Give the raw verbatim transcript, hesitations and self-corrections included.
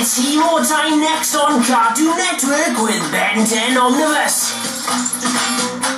see more time next on Cartoon Network with Ben ten Omnibus.